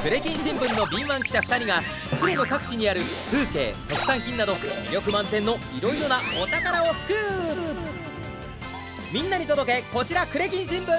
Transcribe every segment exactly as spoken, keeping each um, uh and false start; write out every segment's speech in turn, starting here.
クレキン新聞の敏腕記者ふたりが呉の各地にある風景、特産品など魅力満点のいろいろなお宝をスクープ。みんなに届け、こちらクレキン新聞。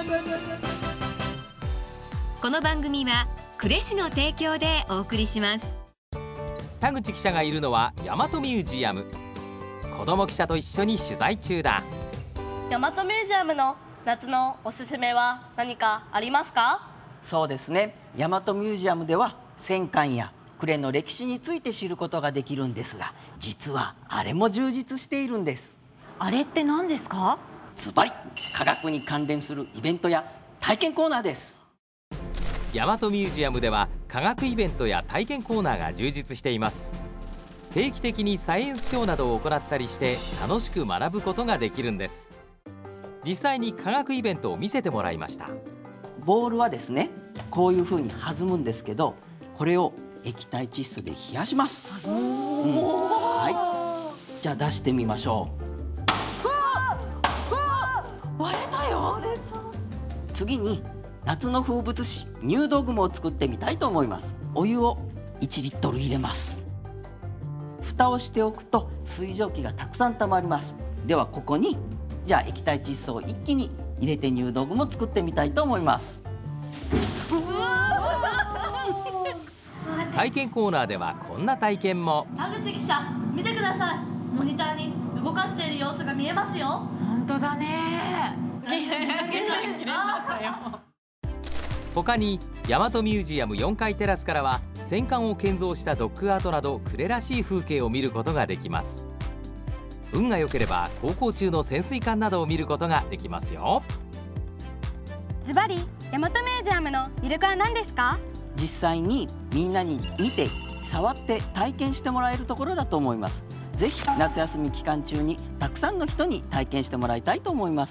この番組は呉市の提供でお送りします。 田口記者がいるのは大和ミュージアム。子ども記者と一緒に取材中だ。 大和ミュージアムの夏のおすすめは何かありますか？ そうですね、大和ミュージアムでは戦艦や呉の歴史について知ることができるんですが、実はあれも充実しているんです。 あれって何ですか？ ズバリ科学に関連するイベントや体験コーナーです。 大和ミュージアムでは科学イベントや体験コーナーが充実しています。定期的にサイエンスショーなどを行ったりして楽しく学ぶことができるんです。実際に科学イベントを見せてもらいました。 ボールはですね、こういう風に弾むんですけど、これを液体窒素で冷やします。うん、はい、じゃあ出してみましょう。割れたよ。 次に夏の風物詩入道雲を作ってみたいと思います。お湯をいちリットル入れます。蓋をしておくと水蒸気がたくさんたまります。ではここにじゃあ液体窒素を一気に入れて入道雲を作ってみたいと思います。 体験コーナーではこんな体験も。 田口記者、見てください。モニターに動かしている様子が見えますよ。 本当だね。 他に大和ミュージアムよんかいテラスからは戦艦を建造したドッグアートなど呉らしい風景を見ることができます。運が良ければ航行中の潜水艦などを見ることができますよ。 ズバリ大和ミュージアムの魅力は何ですか？ 実際にみんなに見て触って体験してもらえるところだと思います。ぜひ夏休み期間中にたくさんの人に体験してもらいたいと思います。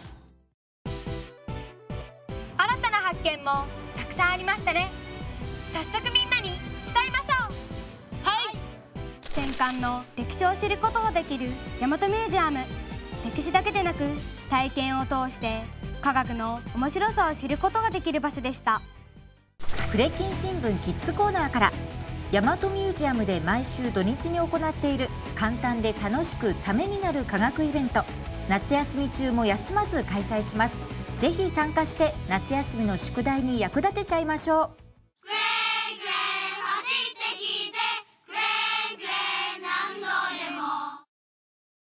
新たな発見もたくさんありましたね。早速みんなに伝えましょう。はい。戦艦の歴史を知ることができる大和ミュージアム。歴史だけでなく体験を通して科学の面白さを知ることができる場所でした。 呉金新聞キッズコーナーから、大和ミュージアムで毎週土日に行っている簡単で楽しくためになる科学イベント、夏休み中も休まず開催します。ぜひ参加して夏休みの宿題に役立てちゃいましょう。